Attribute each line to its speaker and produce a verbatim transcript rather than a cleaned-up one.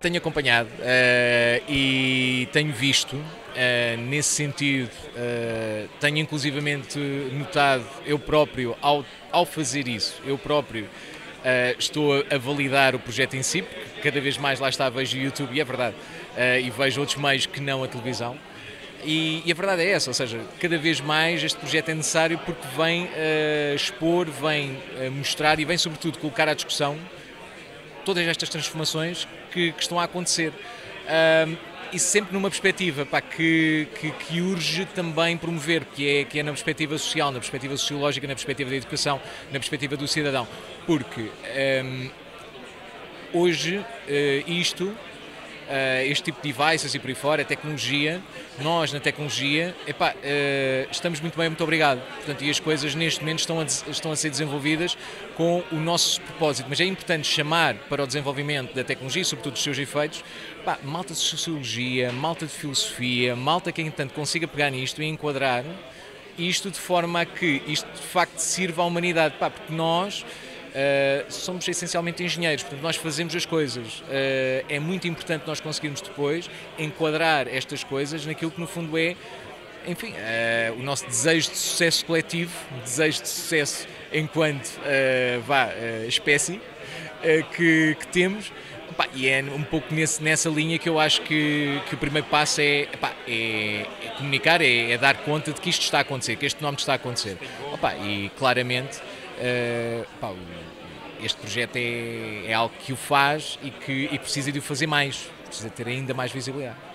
Speaker 1: Tenho acompanhado uh, e tenho visto, uh, nesse sentido, uh, tenho inclusivamente notado, eu próprio, ao, ao fazer isso, eu próprio uh, estou a validar o projeto em si, porque cada vez mais lá está, vejo o YouTube, e é verdade, uh, e vejo outros meios que não a televisão. E, e a verdade é essa, ou seja, cada vez mais este projeto é necessário porque vem uh, expor, vem uh, mostrar e vem sobretudo colocar à discussão todas estas transformações que, que estão a acontecer. Um, e sempre numa perspectiva pá, que, que, que urge também promover, que é, que é na perspectiva social, na perspectiva sociológica, na perspectiva da educação, na perspectiva do cidadão. Porque um, hoje uh, isto, Uh, este tipo de devices e por aí fora, a tecnologia, nós na tecnologia, epá, uh, estamos muito bem, muito obrigado. Portanto, e as coisas neste momento estão a, estão a ser desenvolvidas com o nosso propósito, mas é importante chamar para o desenvolvimento da tecnologia, sobretudo dos seus efeitos, epá, malta de sociologia, malta de filosofia, malta que entanto consiga pegar nisto e enquadrar isto de forma a que isto de facto sirva à humanidade, epá, porque nós Uh, somos essencialmente engenheiros, portanto nós fazemos as coisas, uh, é muito importante nós conseguirmos depois enquadrar estas coisas naquilo que no fundo é, enfim, uh, o nosso desejo de sucesso coletivo, desejo de sucesso enquanto uh, vá, uh, espécie uh, que, que temos. Epá, e é um pouco nesse, nessa linha que eu acho que, que o primeiro passo é, epá, é, é comunicar, é, é dar conta de que isto está a acontecer, que este fenómeno está a acontecer. Epá, e claramente Uh, pá, este projeto é, é algo que o faz e que e precisa de o fazer mais, precisa ter ainda mais visibilidade.